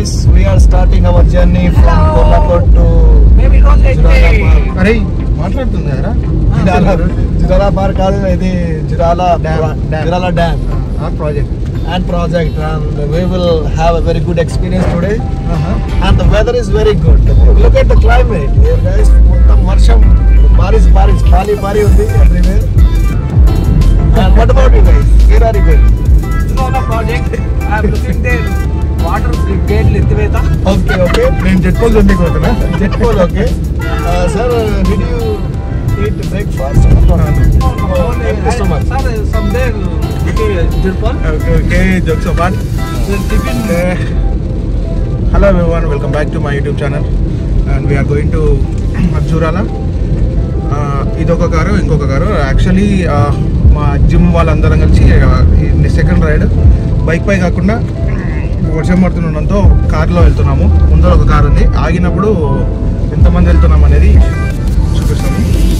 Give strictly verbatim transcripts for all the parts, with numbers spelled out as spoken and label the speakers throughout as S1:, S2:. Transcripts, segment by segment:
S1: guys, we are starting our journey from Kolhapur to
S2: అరే మాట్లాడుతున్నారా
S1: జిరాలా park కాదు ఇది Jurala Jurala dam
S2: project
S1: and project, and we will have a very good experience today.
S2: uh-huh.
S1: And the weather is very good. Look at the climate here, guys. Mottam varsham, baris baris pali pali undi everywhere. And what about you guys? Where are you going?
S3: Tirunala project. I am looking the water gate Lithuania.
S1: Okay, okay.
S2: నేను jet pole ఉంది కోతున్నా
S1: Jet pole, okay. Uh, sir, uh, did you eat breakfast?
S2: no,
S1: no. Oh, thank you so much.
S3: Sir, someday Jet pole.
S2: Okay okay jokes apart
S3: Tiffin.
S2: Hello everyone, welcome back to my YouTube channel and we are going to Jurala. ఇదొక car, ఇంకొక car. Actually మా gym వాళ్ళందరం కలిసి second ride bike పై కాకుండా వర్షం పడుతుండడంతో కార్లో వెళ్తున్నాము. ముందర ఒక కారు ఉంది, ఆగినప్పుడు ఎంతమంది వెళ్తున్నాం అనేది చూపిస్తాము.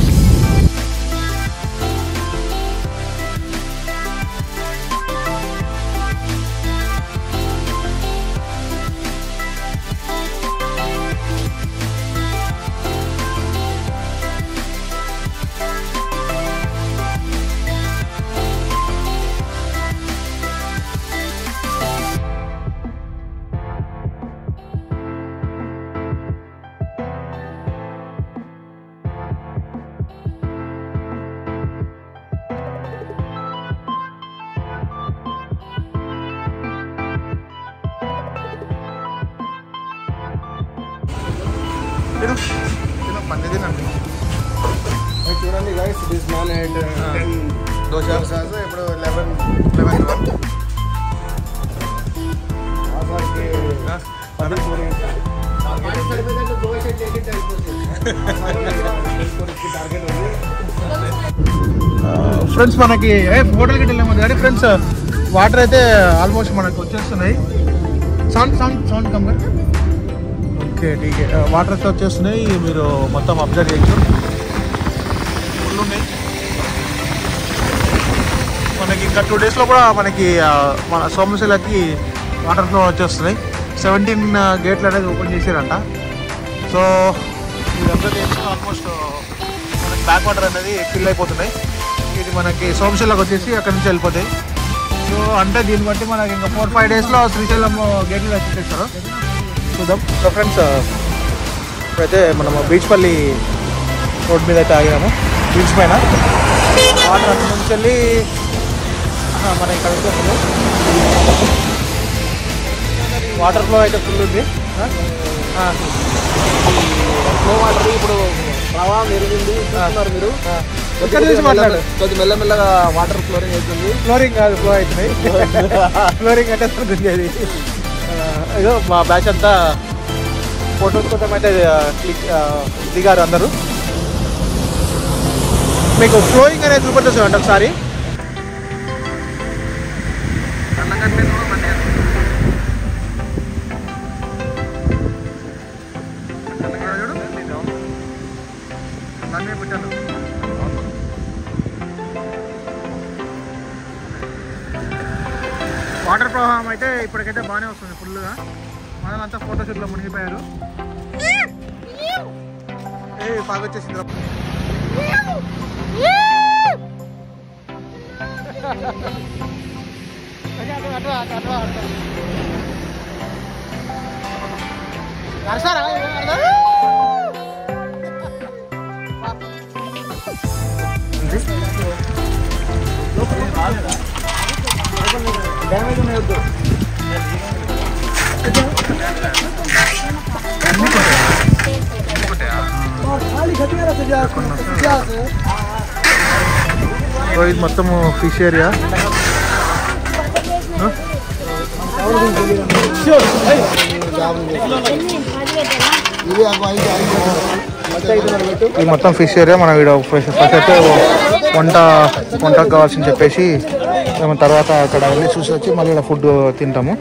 S1: చూడండి guys, this man had ten
S2: dosa
S1: ఇప్పుడు eleven
S2: లెవెన్ వన్ ఫ్రెండ్స్ మనకి హోటల్కి వెళ్ళాము కానీ ఫ్రెండ్స్ వాటర్ అయితే ఆల్మోస్ట్ మనకు వచ్చేస్తున్నాయి. సౌండ్ సౌండ్ సౌండ్ కమ్గా ఓకే ఠీకే. వాటర్ అయితే వచ్చేస్తున్నాయి, మీరు మొత్తం అబ్జర్వ్ చేయొచ్చు. ఫుల్ ఉన్నాయి. మనకి ఇంకా టూ డేస్లో కూడా మనకి మన సోమశిలకి వాటర్ ఫ్లో వచ్చేస్తున్నాయి. సెవెంటీన్ గేట్లు అనేది ఓపెన్ చేశారంట. సో మీరు అబ్జర్వ్ చేస్తే ఆల్మోస్ట్ మనకి బ్యాక్ వాటర్ అనేది ఫిల్ అయిపోతున్నాయి. ఇది మనకి సోమశిలకు వచ్చేసి అక్కడి నుంచి వెళ్ళిపోతాయి. సో అంటే దీన్ని బట్టి మనకి ఇంకా ఫోర్ ఫైవ్ డేస్లో శ్రీశైలం గేట్లు వచ్చేస్తారు. చూద్దాం. సో ఫ్రెండ్స్, ఇప్పుడైతే మనము బీచ్పల్లి రోడ్ మీద అయితే ఆగినాము. బీచ్ పైన వాటర్ అక్కడి నుంచి వెళ్ళి మన ఇక్కడ వచ్చేస్తుంది. వాటర్ ఫ్లో అయితే ఫుల్ ఉంది.
S3: ఫ్లో వాటర్ ఇప్పుడు ప్రవాహం పెరిగింది చూస్తున్నారు మీరు.
S2: ఇక్కడ నుంచి మాట్లాడు.
S3: కొద్ది మెల్లమెల్లగా వాటర్ ఫ్లోరింగ్ అవుతుంది.
S2: ఫ్లోరింగ్ కాదు, ఫ్లో అవుతున్నాయి. ఫ్లోరింగ్ అంటే ఉంటుంది అది. ఇదో మా బ్యాచ్ అంతా ఫోటోస్ కోసం అయితే క్లిక్ దిగారు అందరూ. మీకు ఫ్లోయింగ్ అనేది చూపించేసాం అంట ఒకసారి. వాటర్ ప్రవాహం అయితే ఇప్పటికైతే బాగానే వస్తుంది ఫుల్గా. మనమంతా ఫోటోషూట్లో మునిగిపోయారు. ఏ బాగా వచ్చేసింది.
S1: డ్యామేజ్ ఉన్నాయి వద్దు.
S2: సో ఇది మొత్తం ఫిష్ ఏరియా. ఇది మొత్తం ఫిష్ ఏరియా. మనం ఇక్కడ ఫస్ట్ అయితే వంట వంటకు కావాల్సింది చెప్పేసి మేము తర్వాత అక్కడ వెళ్ళి చూసి వచ్చి మళ్ళీ ఇక్కడ ఫుడ్ తింటాము.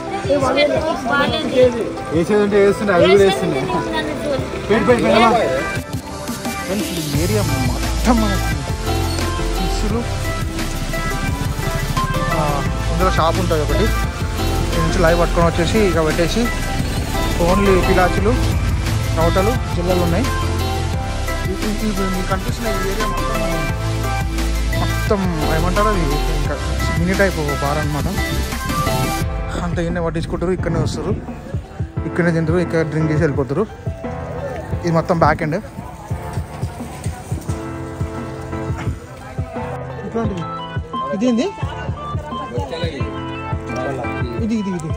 S1: వేసేదంటే వేస్తున్నాయి, అవి కూడా వేస్తున్నాయి.
S2: ఫ్రెండ్స్, ఈ ఏరియా మొత్తం మనకి ఫిష్లు. ఇందులో షాప్ ఉంటుంది ఒకటి, నుంచి లైవ్ పట్టుకొని వచ్చేసి ఇక పెట్టేసి ఓన్లీ పిలాచులు, రౌటలు, జిల్లలు ఉన్నాయి. మీకు కనిపిస్తున్న ఈ ఏరియా మొత్తం మొత్తం ఏమంటారు అది ఇంకా మినీ టైప్ బార్ అనమాట. అంత ఇన్నే పట్టించుకుంటారు, ఇక్కడనే వస్తారు, ఇక్కడనే తింటారు, ఇక్కడ డ్రింక్ చేసి వెళ్ళిపోతారు. ఇది మొత్తం బ్యాక్ ఎండ్. ఇట్లాంటిది ఇదేంది ఇది ఇది ఇది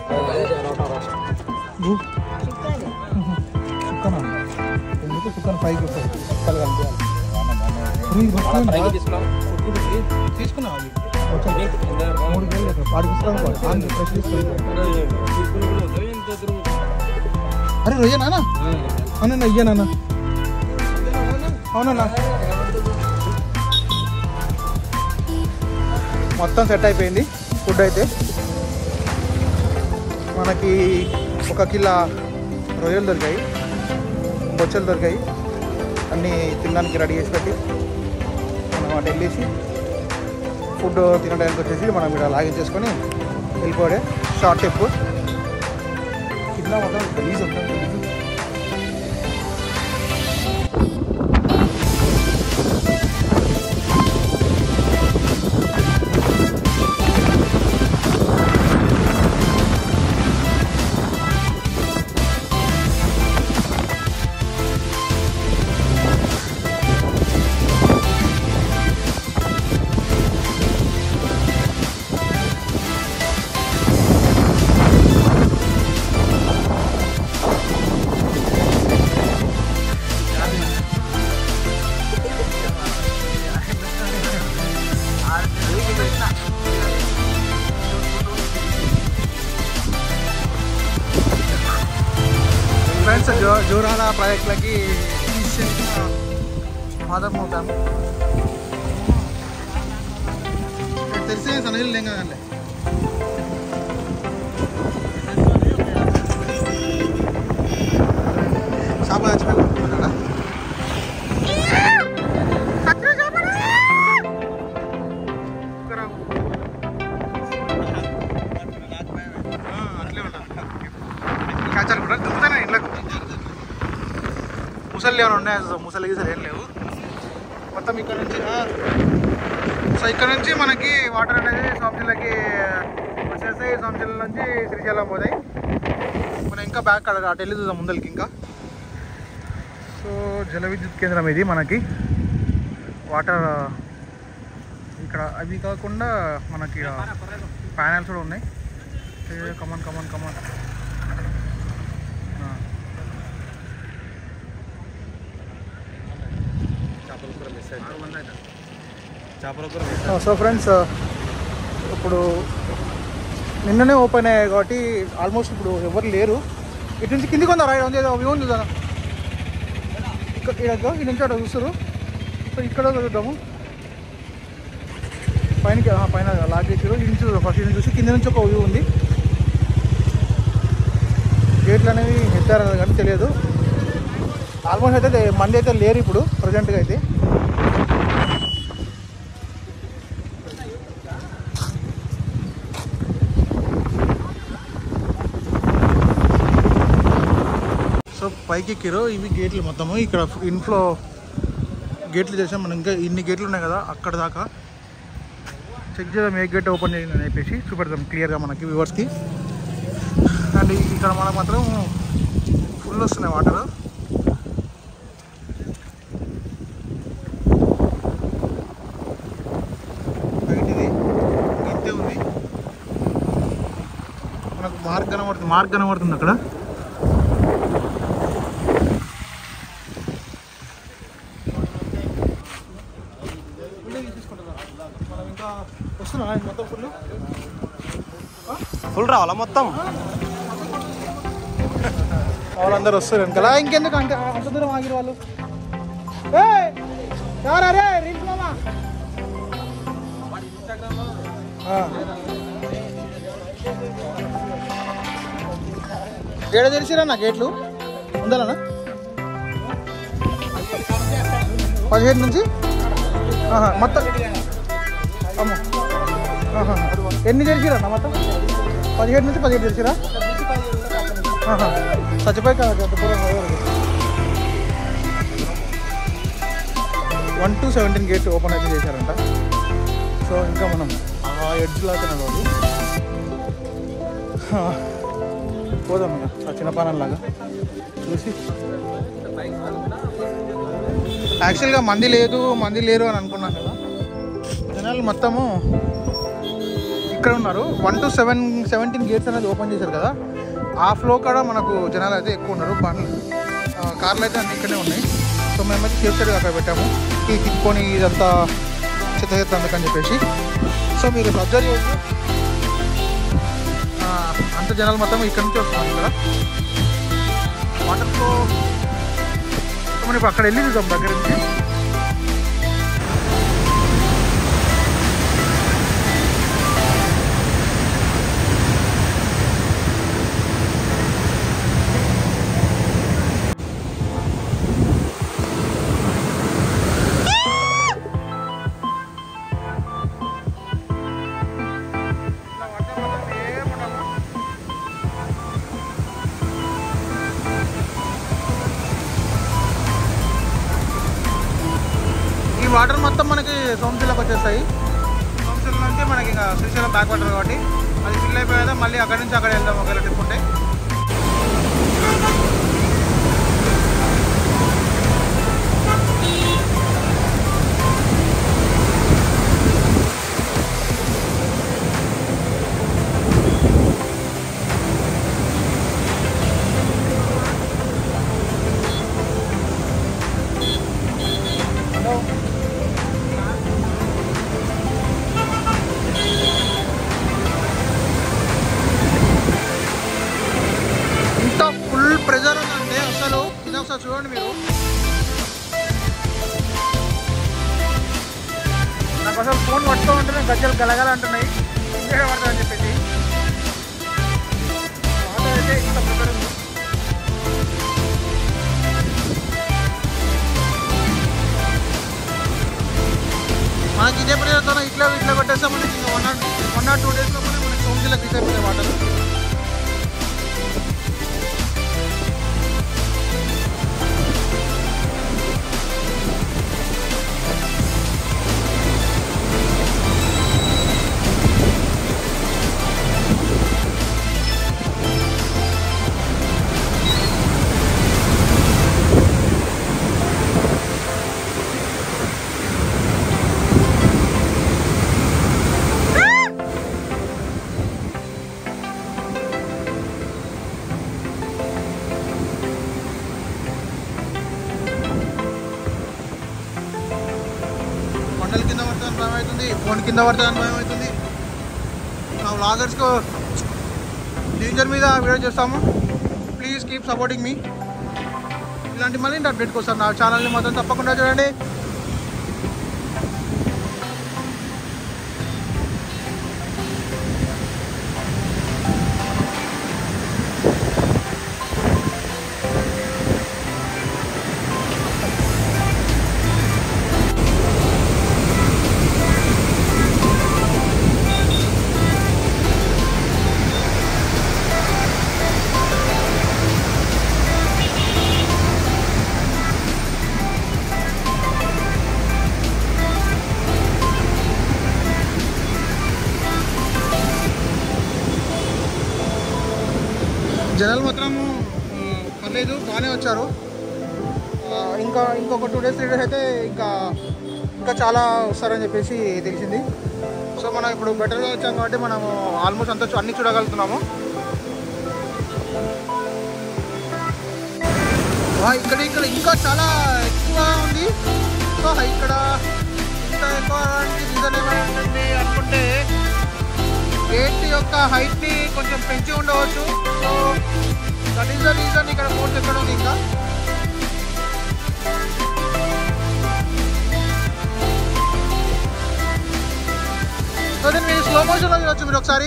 S2: చుక్కనా ఎందుకు చుక్కన పైకి వస్తుంది చుక్కలు కనిపించాలి. తీసుకున్నా మూడు వేలు పాడిస్తాను ఫ్రెష్ తీసుకుని. అరే రొయ్యనా అవునన్నా ఇయ్యనన్నా అవునన్నా. మొత్తం సెట్ అయిపోయింది ఫుడ్ అయితే. మనకి ఒక కిలో రొయ్యలు దొరికాయి, బొచ్చలు దొరికాయి, అన్నీ తినడానికి రెడీ చేసి పెట్టి మనం అటు వెళ్ళేసి ఫుడ్ తినడానికి వచ్చేసి మనం ఇక్కడ లాగించేసుకొని వెళ్ళిపోడే. షార్ట్ ట్రిప్ కింద మొత్తం గలీజ్ ఉంటుంది. ఫ్రెండ్స్ జో జోరాల ప్రాజెక్టులకి మాదం అవుతాము. తెలిసే సనీళ్ళు లేం కదండి. షాప్ తెచ్చిపోయినా అట్లే ఉంటాను. కాచాలు కూడా దుక్కుతానే ఇంట్లోకి. ముసలి ఏమైనా ఉన్నాయి, ముసలి గీసలు ఏం లేవు. మొత్తం ఇక్కడ నుంచి సో ఇక్కడ నుంచి మనకి వాటర్ అనేది సోమశిలకి వచ్చేస్తాయి. సోమశిల నుంచి శ్రీశైలం పోతాయి. మనం ఇంకా బ్యాక్ అక్కడ అటు వెళ్ళి చూద్దాం ముందరికి ఇంకా. సో జల విద్యుత్ కేంద్రం ఇది. మనకి వాటర్ ఇక్కడ అవి కాకుండా మనకి ప్యానల్స్ కూడా ఉన్నాయి. Come on come on come on so friends ఇప్పుడు నిన్ననే ఓపెన్ అయ్యాయి కాబట్టి ఆల్మోస్ట్ ఇప్పుడు ఎవరు లేరు. ఇటు నుంచి కిందికి ఉందా రైడ్ ఉంది, వ్యూ ఉంది కదా ఇక్కడ. ఇక్కడ ఈ నుంచి అక్కడ చూస్తారు. సో ఇక్కడ చూద్దాము పైనకి పైన లాగేసారు. ఇటు నుంచి ఫస్ట్ నుంచి చూసి కింద నుంచి ఒక వ్యూ ఉంది. గేట్లు అనేవి ఎత్తారు కానీ తెలియదు. ఆల్మోస్ట్ అయితే మంది అయితే లేరు ఇప్పుడు ప్రజెంట్గా అయితే. సో పైకి ఎక్కిరు. ఇవి గేట్లు మొత్తము ఇక్కడ ఇన్ఫ్లో గేట్లు చేసాం మనం. ఇంకా ఇన్ని గేట్లు ఉన్నాయి కదా అక్కడ దాకా చెక్ చేద్దాం ఏ గేట్ ఓపెన్ చేయండి చెప్పేసి చూపెడతాం క్లియర్గా మనకి వ్యూవర్స్కి. అండ్ ఇక్కడ మనకు మాత్రం ఫుల్ వస్తున్నాయి వాటర్. బయటిది ఇంతే ఉంది. మనకు మార్క్ కనబడుతుంది, మార్క్ కనబడుతుంది అక్కడ. మనం ఇంకా వస్తున్నా మొత్తం ఫుల్
S1: ఫుల్ రావాలా మొత్తం?
S2: వాళ్ళందరూ వస్తారు వెనకాల. ఇంకెందుకు అంటే అంత దూరం ఆగిరు వాళ్ళు. ఎవరే రీల్స్ మామా ఏడ తెలిసిరా నా గేట్లు ఉందాలన్నా? పదిహేడు నుంచి మొత్తం అమ్మ ఎన్ని తెరిచిరా మొత్తం? పదిహేడు నుంచి పదిహేడు తెరిచిరా? చచ్చిపోయి one two seventeen gate open అయితే చేశారంట. సో ఇంకా మనం ఆ ఎడ్జ్ లాగా నడవాలి. పోదాం ఇక ఆ చిన్న పానంలాగా చూసి. యాక్చువల్గా మంది లేదు మంది లేరు అని అనుకున్నాను కదా, జనాలు మొత్తము ఇక్కడ ఉన్నారు. One two seven seventeen gates అనేది ఓపెన్ చేశారు కదా, ఆ ఫ్లో కూడా మనకు జనాలు అయితే ఎక్కువ ఉన్నారు. బండ్లు కార్లు అయితే అన్ని ఇక్కడే ఉన్నాయి. సో మేమైతే సేఫ్ సైడ్గా అక్కడ పెట్టాము, ఈ తిప్పుకొని ఇదంతా చెత్త చెత్త అందుకని చెప్పేసి. సో మీరు అబ్జర్వ్ చేయొచ్చు, అంత జనాలు మొత్తం ఇక్కడ నుంచి వస్తున్నారు. ఇక్కడ వాటర్ ఫ్లో మనం ఇప్పుడు అక్కడ వెళ్ళి చూద్దాం దగ్గర నుంచి. వాటర్ మొత్తం మనకి సోమశిలకు వచ్చేస్తాయి. సోమశిల నుంచి మనకి ఇంకా శ్రీశైలం బ్యాక్ వాటర్ కాబట్టి అది ఫిల్ అయిపోయేదా మళ్ళీ అక్కడి నుంచి అక్కడ వెళ్దాం ఒకవేళ ట్రిప్ ఉంటే. ప్రెజర్ ఉందంటే అసలు ఇది ఒకసారి చూడండి మీరు. నాకు అసలు ఫోన్ పట్టుకో ఉంటున్నాయి, గజ్జలు గలగల అంటున్నాయి ఇంకేడ పడతాయని చెప్పేసి. వాటర్ అయితే ఇంత ప్రెజర్ ఉంది. మనకి ఇదే ప్రెజర్తో ఇట్లా ఇట్లా కొట్టేస్తే మనకి ఇంకా one not one not two డేస్లో కూడా మనకి సోమశిలకు రీచ్ అయిపోతాయి వాటర్. కొండల కింద పడతాను భయం అవుతుంది, ఫోన్ కింద పడతాను భయం అవుతుంది. నా వ్లాగర్స్కు డేంజర్ మీద వీడియో చేస్తాము. ప్లీజ్ కీప్ సపోర్టింగ్ మీ. ఇలాంటి మళ్ళీ అప్డేట్ కోసం నా ఛానల్ని మాత్రం తప్పకుండా చూడండి. జనాలు మాత్రం పర్లేదు బాగానే వచ్చారు. ఇంకా ఇంకొక టూ డేస్ త్రీ డేస్ అయితే ఇంకా ఇంకా చాలా వస్తారని చెప్పేసి తెలిసింది. సో మనం ఇప్పుడు బెటర్గా వచ్చాం కాబట్టి మనము ఆల్మోస్ట్ అంతా అన్నీ చూడగలుగుతున్నాము. ఇక్కడ ఇక్కడ ఇంకా చాలా ఎక్కువగా ఉంది. సో ఇక్కడ ఇంత ఎక్కువ రీజన్ ఏమైందండి అనుకుంటే గేట్ యొక్క హైట్ని కొంచెం పెంచి ఉండవచ్చు. So that is the reason ఇక్కడ ఫోర్స్ ఎక్కడ ఉంది. ఇంకా సో దీన్ని మీరు స్లో మోషన్లో చూడవచ్చు మీరు ఒకసారి.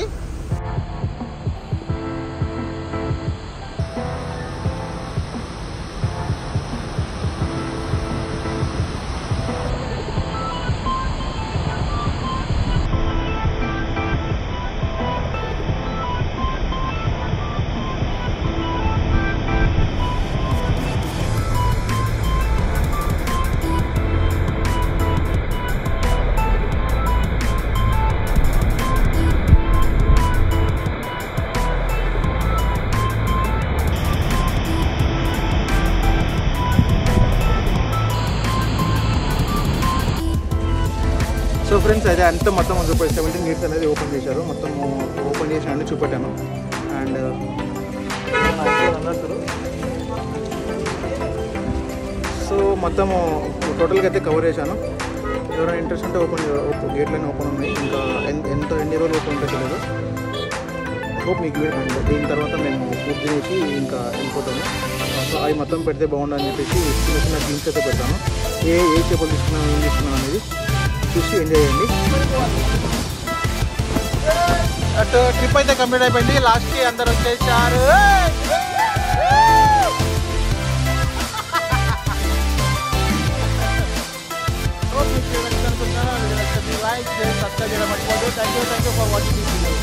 S2: ఫ్రెండ్స్ అయితే అంతా మొత్తం చూపి సెవెంటీన్ గేట్స్ అనేది ఓపెన్ చేశారు. మొత్తం ఓపెన్ చేసి అన్ని చూపెట్టాను. అండ్ అన్నట్టు సో మొత్తము టోటల్గా అయితే కవర్ చేశాను. ఎవరైనా ఇంట్రెస్ట్ ఉంటే ఓపెన్ గేట్లన్నీ ఓపెన్ ఉన్నాయి. ఇంకా ఎంత ఎన్ని రోజులు ఓపెన్ ఉంటే తెలియదు. హోప్ మీకు దీని తర్వాత మేము ఫుడ్ తినేసి ఇంకా వెళ్ళిపోతాము. సో అవి మొత్తం పెడితే బాగుండని చెప్పేసి చిన్న చిన్న థీమ్స్ అయితే పెడతాను. ఏ ఏ చేపలు తీసుకున్నాను ఏం తీసుకున్నాను అనేది చూసి ఎంజాయ్ చేయండి. అటు ట్రిప్ అయితే కంప్లీట్ అయిపోయింది. లాస్ట్కి అందరు వచ్చేసారు. లైక్ చేసి సబ్స్క్రైబ్ చేయడం మర్చిపోదు. Thank you thank you for watching this video.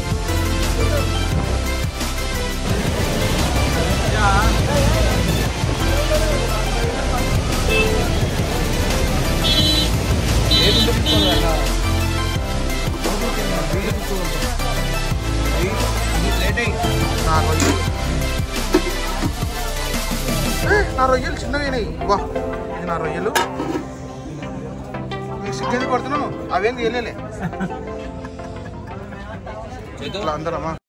S2: నా రొయ్యలు చిన్నవి వా ఇది నా రొయ్యలు. మీకు సిగ్గేది పడుతున్నాను అవేం తెలియలే అందరమ్మా.